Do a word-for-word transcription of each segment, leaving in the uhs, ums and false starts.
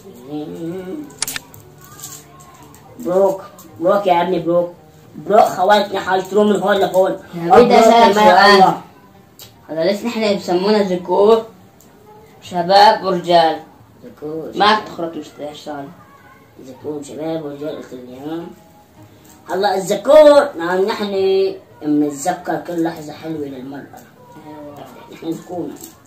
بروك بروك يا ابني بروك بروك خواتنا حيطيروا من هون لهون. بدي اسالك سؤال. هذا ليش نحن بسمونا ذكور شباب ورجال؟ ذكور ما تخرج اشتغل. ذكور شباب ورجال قلت لي ها. هلا الذكور نعم نحن بنتذكر كل لحظة حلوة للمرأة. نحن ذكور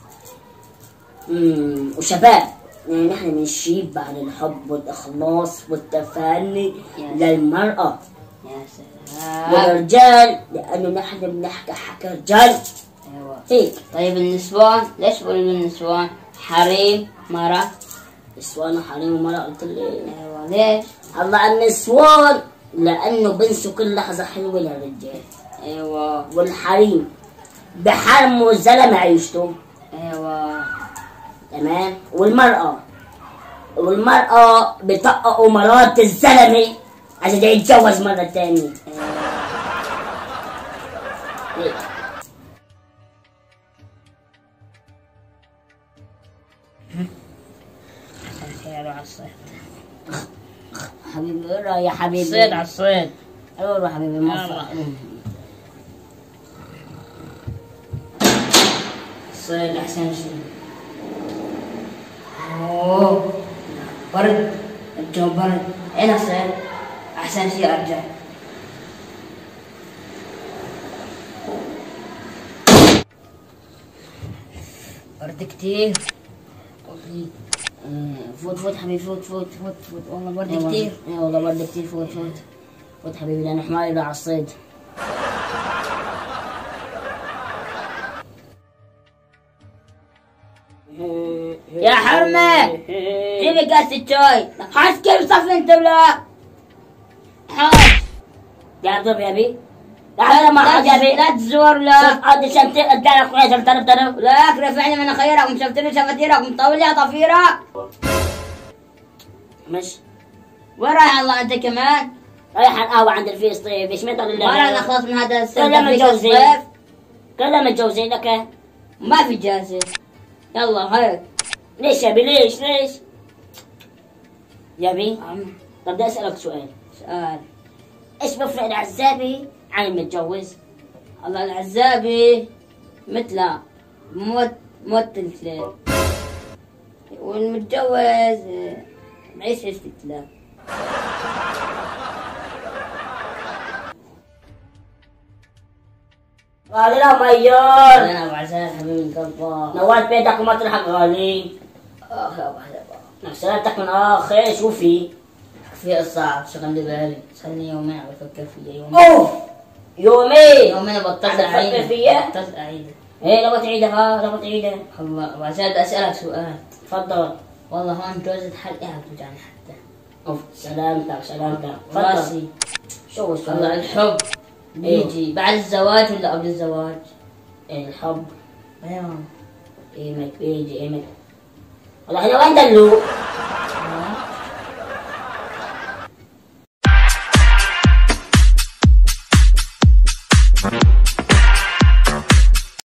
امم وشباب يعني نحن بنشيب عن الحب والإخلاص والتفاني للمرأة. يا سلام. والرجال لأنه نحن بنحكي حكي رجال. ايوه هيك. طيب النسوان ليش بقولوا النسوان حريم مرأة؟ نسوان وحريم ومرأة قلت لي. ايوه ليش؟ هلا النسوان لأنه بنسوا كل لحظة حلوة للرجال. ايوه. والحريم بحرموا الزلمة عيشته. ايوه تمام. والمرأة والمرأة بطققوا مرات الزلمة عشان يتجوز مرة تانية. هيك. خير على الصيد. حبيبي اقرا يا حبيبي. الصيد على الصيد. اقرا حبيبي موفق. الصيد احسن شيء. اوه برد الجو برد. اين الصيد؟ احسن شيء ارجع. برد كتير. فوت فوت حبيبي فوت فوت فوت فوت والله برد كتير. اي والله برد كتير. فوت فوت فوت حبيبي لأنه حماري راح على الصيد. يا حرمة جيبي كاس الشاي. حاس كيف صفي انت ولا حاس يا ضرب يا بي. لا ما حد يا بي. لا تزور لا قد شنتي ادعك كويس ترب ترب. لا رفعني من خيرك ومشفتني شفتيرك ومطول لي ضفيرك. مش وين رايح الله انت كمان؟ رايح القهوة عند الفيس. طيب ايش متى ما راح نخلص من هذا السنة. كلنا متجوزين. كلنا متجوزين لك. ما في جازة. يلا هيك. ليش يا بي ليش ليش؟ يا بي عم طب بدي اسألك سؤال. سؤال. ايش بفرق العزابي عن المتجوز؟ الله العزابي مثله موت موت الكلاب والمتجوز معيش عيشة الكلاب. غالي لا ميار. انا ابو عزام حبيبي القلب. نورت بيتك وما تلحق غالي. اخ يا ابو حلبة. سلامتك من اخر. شو في؟ في الصعب شغل لي بالي. صار يومين عم بفكر فيها يومين. اوه يومين يومين بطلت عم تفكر اعيدها. فيها؟ بطلت اعيدها. ايه لو تعيدها لو تعيدها. الله ابو عزام بدي اسالك سؤال. تفضل. والله هون جوزة حلقي عم توجعني حتى. اوف سلامتك سلامتك. راسي. شو السؤال؟ والله الحب بيجي بعد الزواج ولا قبل الزواج؟ الحب ايوه ايمك بيجي ايمك. والله احنا وين دلو؟